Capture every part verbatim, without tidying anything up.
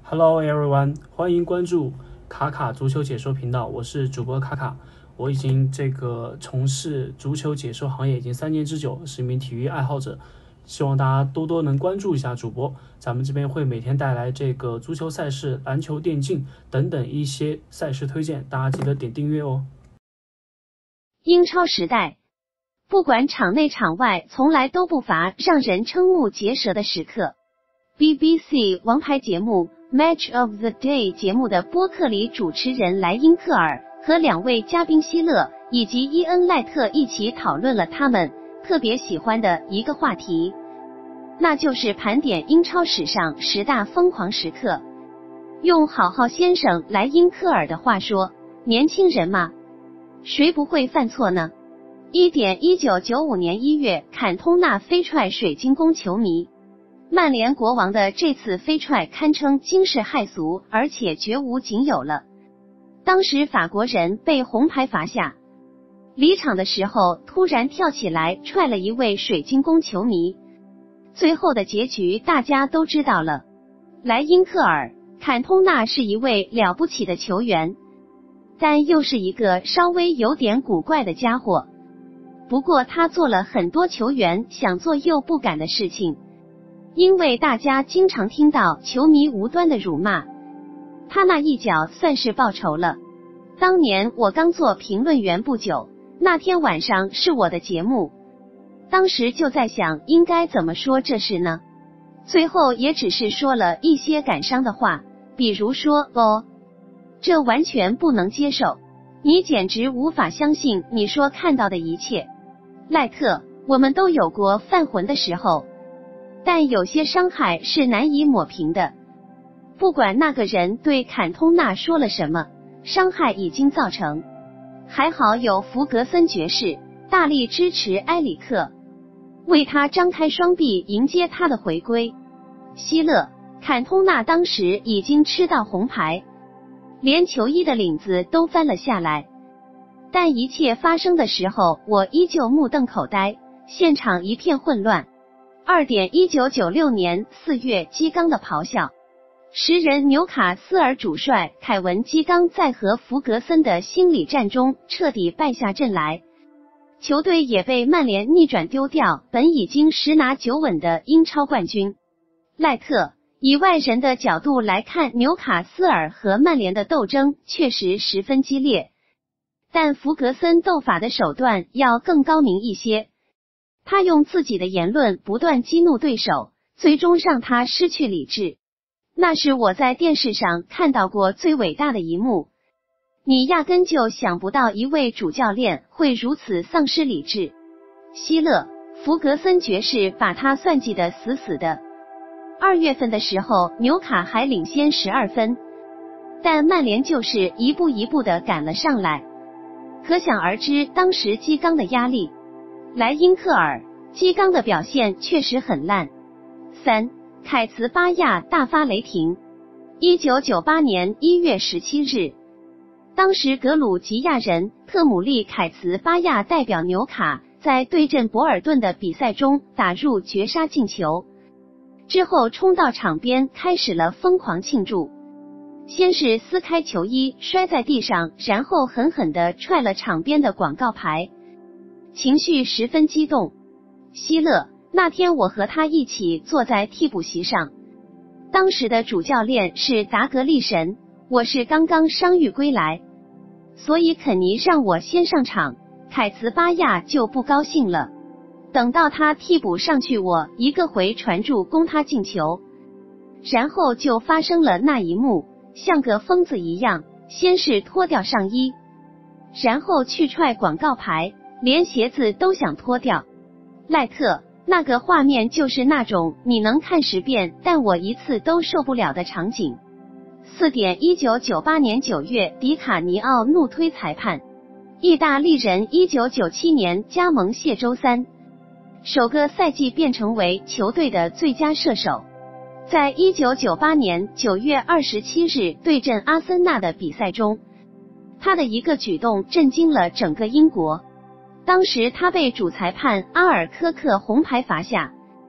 Hello everyone， 欢迎关注卡卡足球解说频道，我是主播卡卡。我已经这个从事足球解说行业已经三年之久，是一名体育爱好者，希望大家多多能关注一下主播。咱们这边会每天带来这个足球赛事、篮球、电竞等等一些赛事推荐，大家记得点订阅哦。 英超时代，不管场内场外，从来都不乏让人瞠目结舌的时刻。B B C 王牌节目 Match of the Day 节目的播客里，主持人莱因克尔和两位嘉宾希勒以及伊恩赖特一起讨论了他们特别喜欢的一个话题，那就是盘点英超史上十大疯狂时刻。用好好先生莱因克尔的话说，年轻人嘛，谁不会犯错呢？一点一九九五年一月，坎通纳飞踹水晶宫球迷。曼联国王的这次飞踹堪称惊世骇俗，而且绝无仅有了。当时法国人被红牌罚下，离场的时候突然跳起来踹了一位水晶宫球迷。最后的结局大家都知道了，莱因克尔，坎通纳是一位了不起的球员，但又是一个稍微有点古怪的家伙。不过他做了很多球员想做又不敢的事情，因为大家经常听到球迷无端的辱骂，他那一脚算是报仇了。当年我刚做评论员不久，那天晚上是我的节目，当时就在想应该怎么说这事呢，最后也只是说了一些感伤的话，比如说哦，这完全不能接受，你简直无法相信你说看到的一切。赖特，我们都有过犯浑的时候，但有些伤害是难以抹平的。不管那个人对坎通纳说了什么，伤害已经造成。还好有弗格森爵士大力支持埃里克，为他张开双臂迎接他的回归。希勒，坎通纳当时已经吃到红牌，连球衣的领子都翻了下来。但一切发生的时候，我依旧目瞪口呆，现场一片混乱。二点一九九六年四月，基冈的咆哮。时人纽卡斯尔主帅凯文基冈在和弗格森的心理战中彻底败下阵来，球队也被曼联逆转丢掉本已经十拿九稳的英超冠军。赖特，以外人的角度来看，纽卡斯尔和曼联的斗争确实十分激烈，但弗格森斗法的手段要更高明一些，他用自己的言论不断激怒对手，最终让他失去理智。那是我在电视上看到过最伟大的一幕，你压根就想不到一位主教练会如此丧失理智。希勒，弗格森爵士把他算计得死死的。二月份的时候，纽卡还领先十二分，但曼联就是一步一步地赶了上来，可想而知当时基冈的压力。莱因克尔，基冈的表现确实很烂。三，凯茨巴亚大发雷霆。一九九八年一月十七日，当时格鲁吉亚人特姆利凯茨巴亚代表纽卡在对阵博尔顿的比赛中打入绝杀进球，之后冲到场边开始了疯狂庆祝，先是撕开球衣摔在地上，然后狠狠地踹了场边的广告牌，情绪十分激动。希勒，那天我和他一起坐在替补席上，当时的主教练是达格利什，我是刚刚伤愈归来，所以肯尼让我先上场，凯茨巴亚就不高兴了。等到他替补上去，我一个回传助攻他进球，然后就发生了那一幕，像个疯子一样，先是脱掉上衣，然后去踹广告牌，连鞋子都想脱掉。赖特，那个画面就是那种你能看十遍但我一次都受不了的场景。四点一九九八年九月，迪卡尼奥怒推裁判。意大利人一九九七年加盟谢周三，首个赛季便成为球队的最佳射手。在一九九八年九月二十七日对阵阿森纳的比赛中，他的一个举动震惊了整个英国。当时他被主裁判阿尔科克红牌罚下，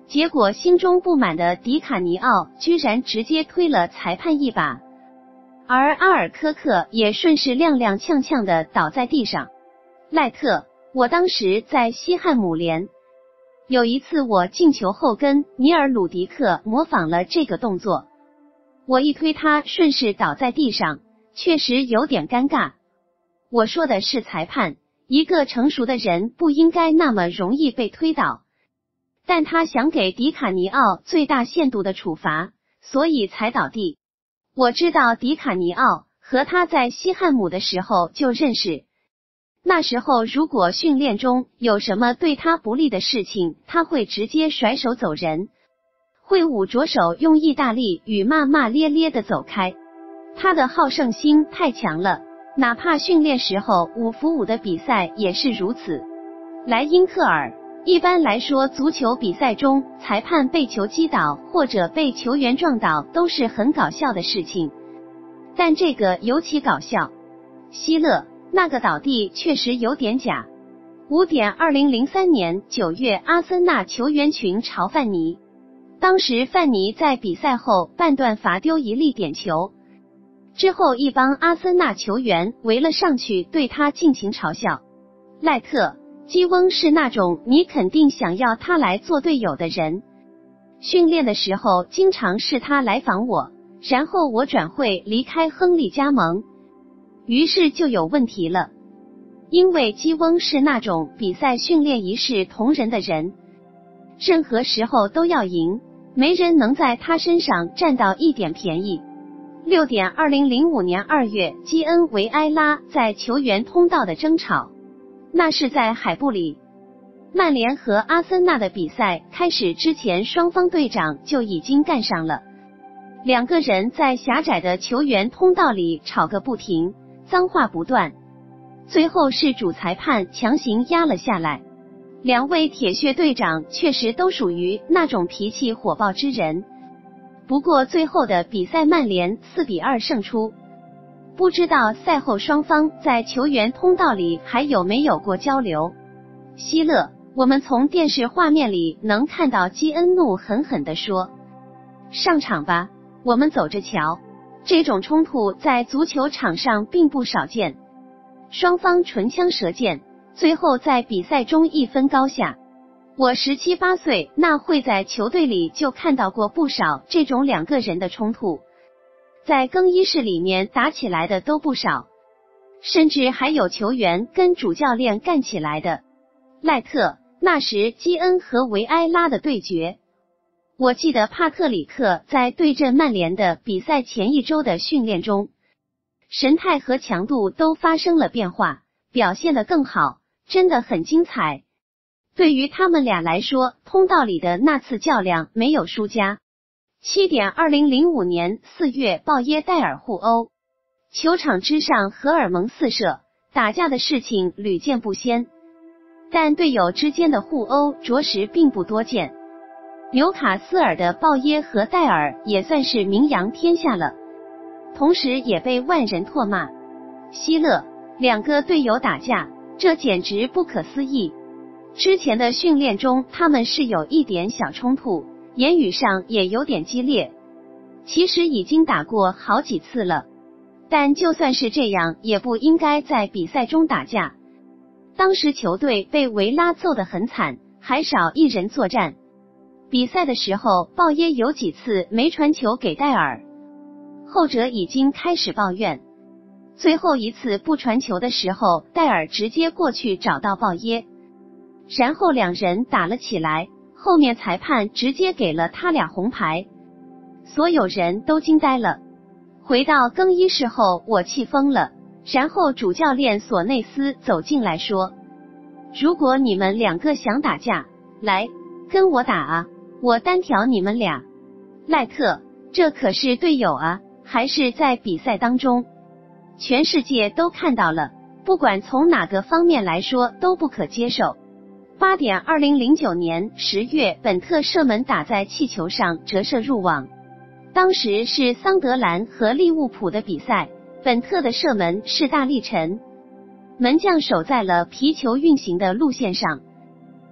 结果心中不满的迪卡尼奥居然直接推了裁判一把，而阿尔科克也顺势踉踉跄跄的倒在地上。赖特，我当时在西汉姆联，有一次我进球后跟尼尔鲁迪克模仿了这个动作，我一推他顺势倒在地上，确实有点尴尬。我说的是裁判，一个成熟的人不应该那么容易被推倒，但他想给迪卡尼奥最大限度的处罚，所以才倒地。我知道迪卡尼奥和他在西汉姆的时候就认识，那时候如果训练中有什么对他不利的事情，他会直接甩手走人，挥舞着手用意大利语骂骂咧咧的走开。他的好胜心太强了，哪怕训练时候五服五的比赛也是如此。莱因克尔，一般来说足球比赛中裁判被球击倒或者被球员撞倒都是很搞笑的事情，但这个尤其搞笑。希勒，那个倒地确实有点假。五点二零零三年九月，阿森纳球员群嘲范尼，当时范尼在比赛后半段罚丢一粒点球，之后一帮阿森纳球员围了上去对他尽情嘲笑。赖特，基翁是那种你肯定想要他来做队友的人，训练的时候经常是他来访我，然后我转会离开亨利加盟，于是就有问题了。因为基翁是那种比赛训练一视同仁的人，任何时候都要赢，没人能在他身上占到一点便宜。六点二零零五年二月，基恩维埃拉在球员通道的争吵，那是在海布里。曼联和阿森纳的比赛开始之前，双方队长就已经干上了，两个人在狭窄的球员通道里吵个不停，脏话不断，最后是主裁判强行压了下来。两位铁血队长确实都属于那种脾气火爆之人，不过最后的比赛曼联四比二胜出。不知道赛后双方在球员通道里还有没有过交流。希勒，我们从电视画面里能看到基恩怒狠狠地说，上场吧，我们走着瞧。这种冲突在足球场上并不少见，双方唇枪舌剑，最后在比赛中一分高下。我十七八岁那会在球队里就看到过不少这种两个人的冲突，在更衣室里面打起来的都不少，甚至还有球员跟主教练干起来的。赖特，那时基恩和维埃拉的对决，我记得帕特里克在对阵曼联的比赛前一周的训练中，神态和强度都发生了变化，表现得更好，真的很精彩。对于他们俩来说，通道里的那次较量没有输家。七点二零零五年四月，鲍耶戴尔互殴，球场之上荷尔蒙四射，打架的事情屡见不鲜，但队友之间的互殴着实并不多见。纽卡斯尔的鲍耶和戴尔也算是名扬天下了，同时也被万人唾骂。希勒，两个队友打架，这简直不可思议。之前的训练中他们是有一点小冲突，言语上也有点激烈，其实已经打过好几次了，但就算是这样也不应该在比赛中打架。当时球队被维拉揍得很惨，还少一人作战。比赛的时候，鲍耶有几次没传球给戴尔，后者已经开始抱怨。最后一次不传球的时候，戴尔直接过去找到鲍耶，然后两人打了起来，后面裁判直接给了他俩红牌，所有人都惊呆了。回到更衣室后，我气疯了，然后主教练索内斯走进来说，如果你们两个想打架，来跟我打啊，我单挑你们俩。赖特，这可是队友啊，还是在比赛当中，全世界都看到了，不管从哪个方面来说都不可接受。八点二零零九年十月，本特射门打在气球上折射入网，当时是桑德兰和利物浦的比赛，本特的射门势大力沉，门将守在了皮球运行的路线上，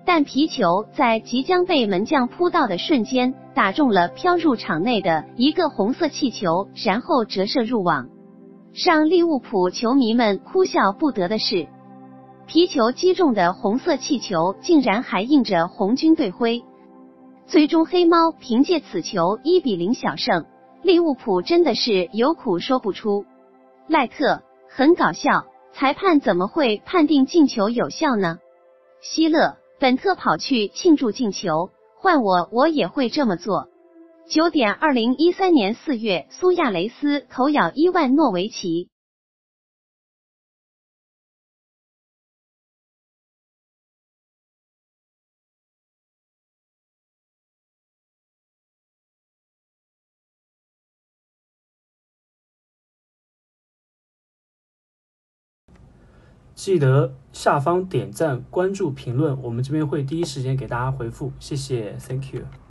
但皮球在即将被门将扑到的瞬间，打中了飘入场内的一个红色气球，然后折射入网。让利物浦球迷们哭笑不得的是，皮球击中的红色气球竟然还印着红军队徽。最终黑猫凭借此球一比零小胜，利物浦真的是有苦说不出。赖特，很搞笑，裁判怎么会判定进球有效呢？希勒，本特跑去庆祝进球，换我我也会这么做。九点，二零一三年四月，苏亚雷斯口咬伊万诺维奇。 记得下方点赞、关注、评论，我们这边会第一时间给大家回复，谢谢 ，Thank you。